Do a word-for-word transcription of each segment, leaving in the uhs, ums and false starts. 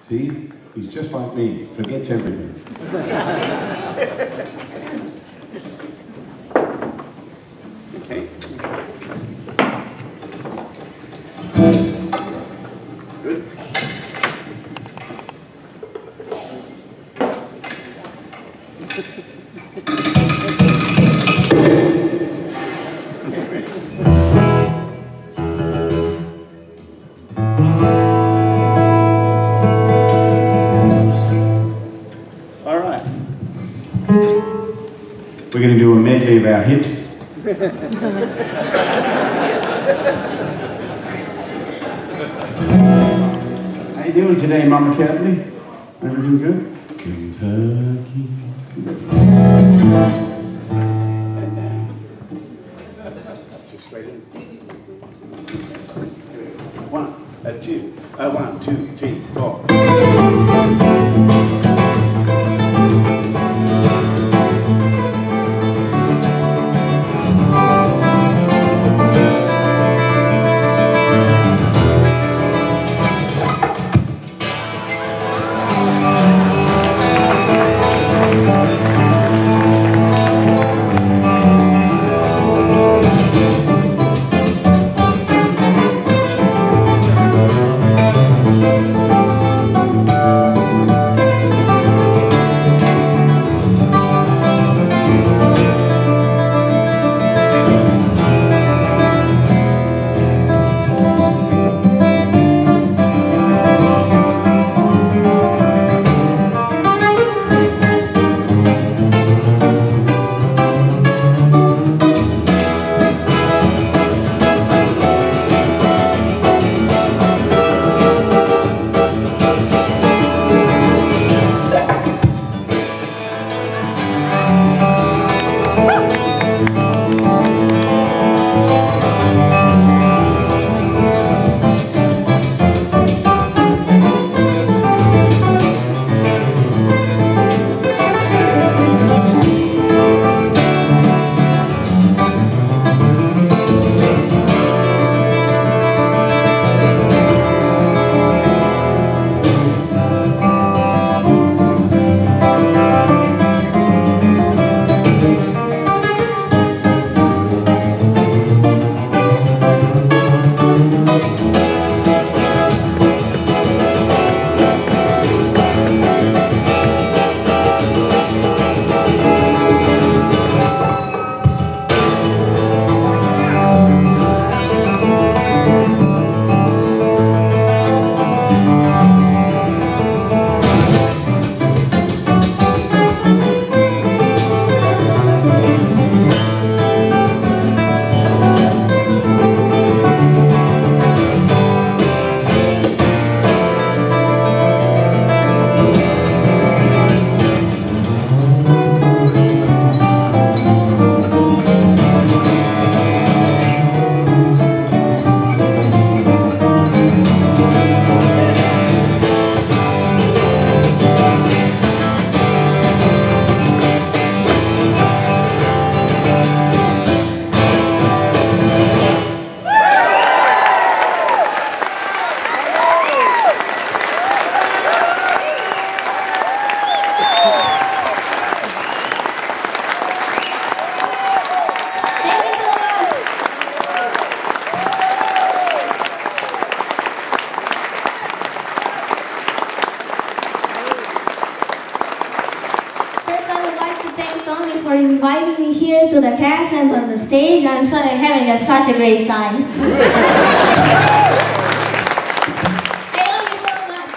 See? He's just like me, forgets everything. Okay. Good. We're going to do a medley of our hit. How you doing today, Mama Catley? Everything good? Kentucky. Just straight in. One, a two, a one, two, three, four. For inviting me here to the C A A S and on the stage. I'm so having a, such a great time. I love you so much.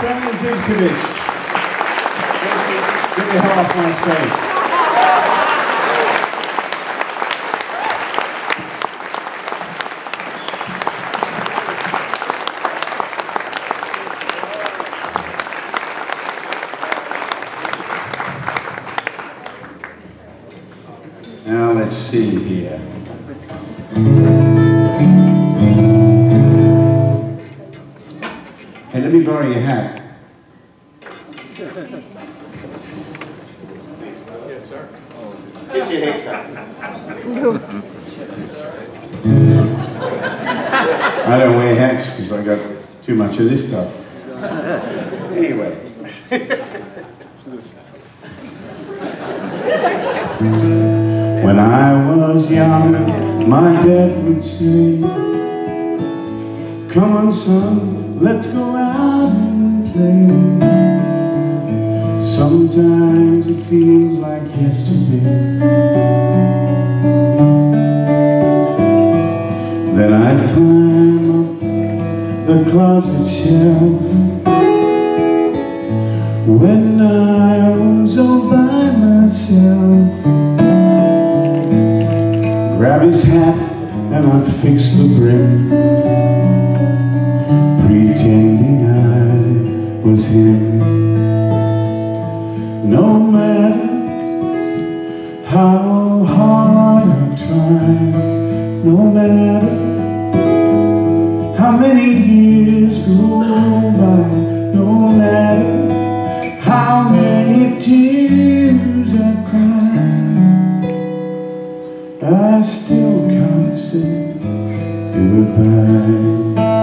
Frano Zivkovic. Get the hell off my stage. Now let's see here. Hey, let me borrow your hat. Yes, sir. Get your haircut. I don't wear hats because I got too much of this stuff. Anyway. When I was young, my dad would say, "Come on, son, let's go out and play." Sometimes it feels like yesterday. Then I'd climb up the closet shelf when I was all by myself. Grab his hat and I'd fix the brim, pretending I was him. No matter how hard I try, no matter how many years go by, no matter how many tears I cry, I still can't say goodbye.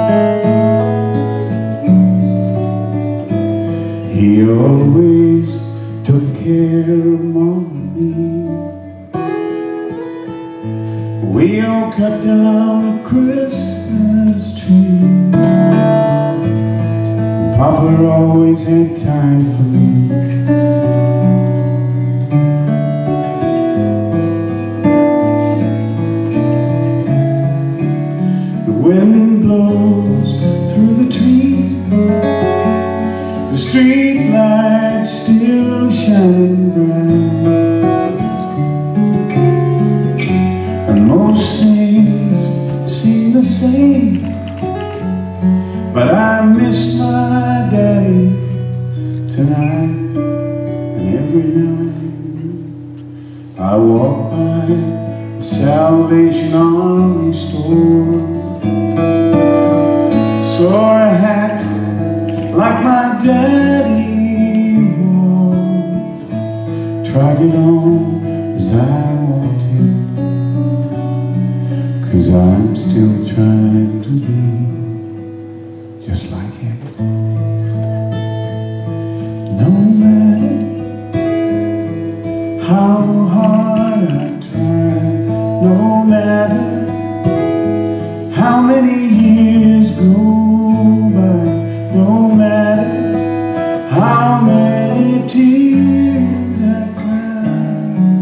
He always took care of mommy. We all cut down a Christmas tree. Papa always had time for me. The wind blows through the trees, the street lights still shine bright, and most things seem the same, but I miss my daddy tonight. And every night I walk by the Salvation Army store, saw a hat like my daddy wore, tried it on as I walked in, 'cause I'm still trying to be just like him. No matter how hard I try, no matter how many years go by, no matter how many tears I cry,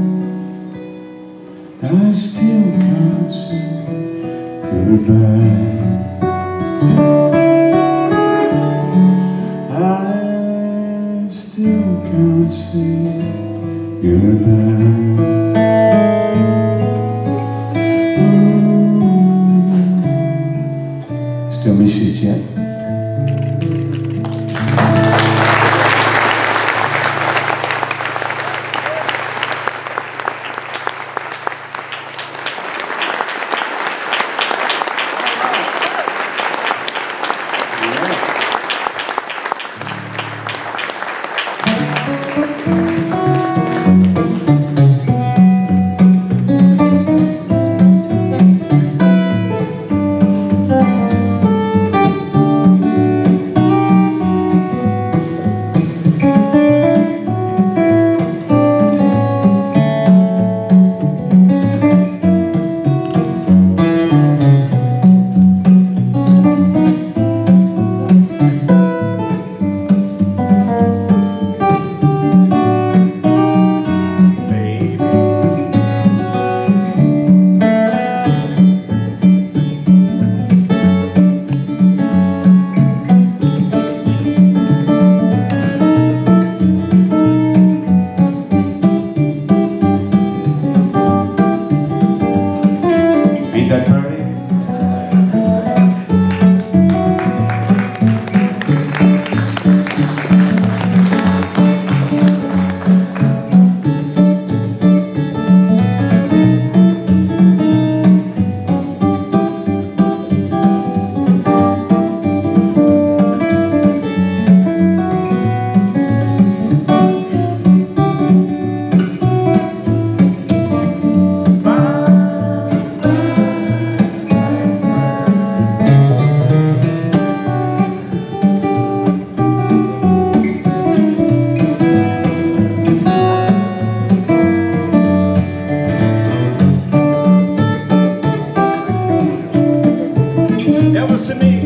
I still can't say goodbye. I still can't say goodbye. Still miss you, Jack? Elvis to me.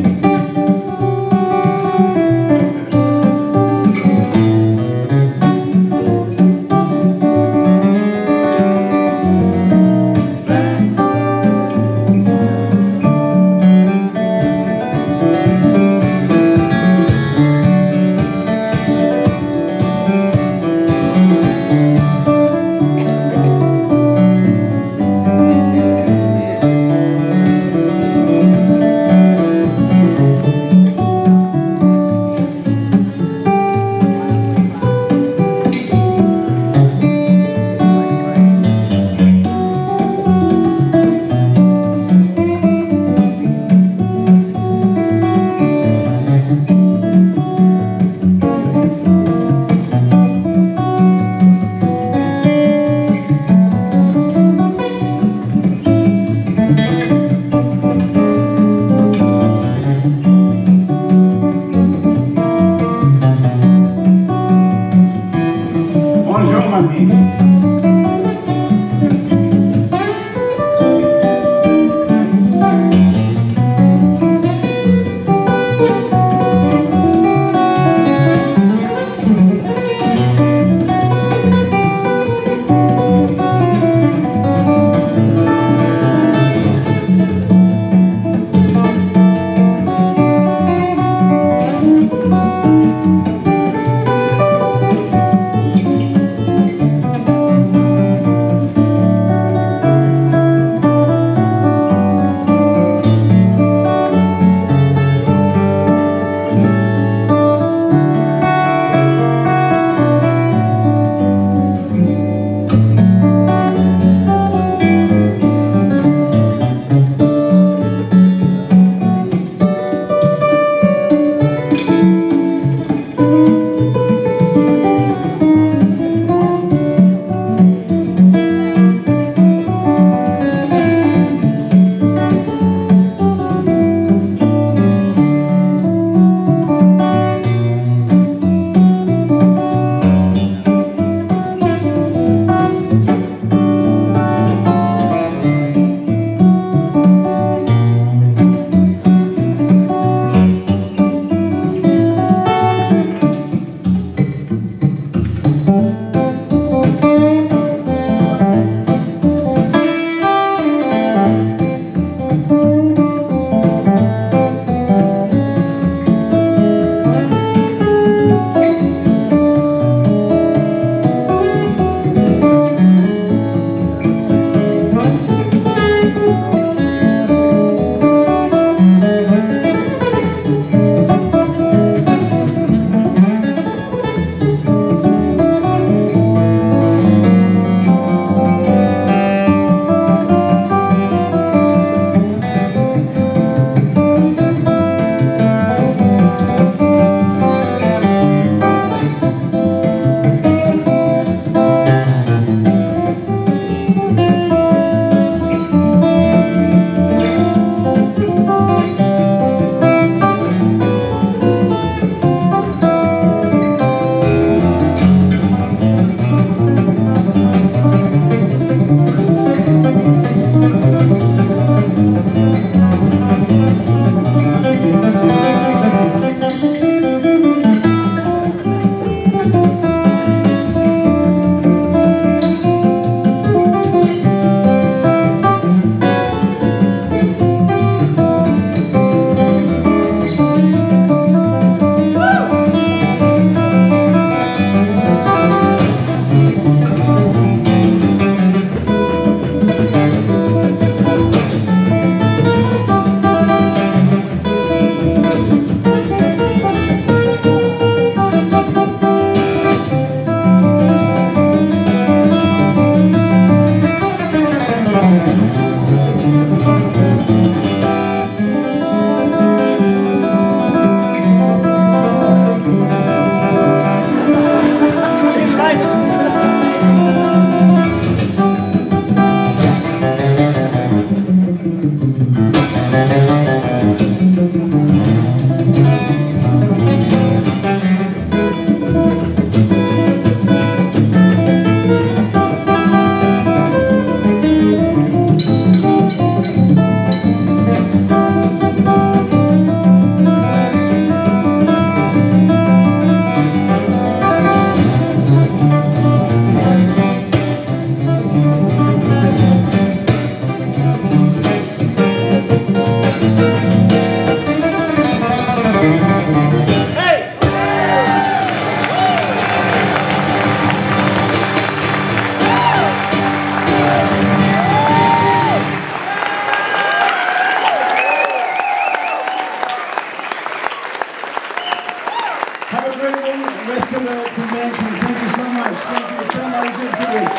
Have a great one, the rest of the convention. Thank you so much. Thank you to Frano Zivkovic.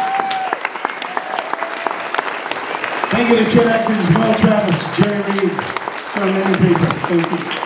Thank you to Chet Atkins, Will Travis, Jerry Reed, so many people. Thank you.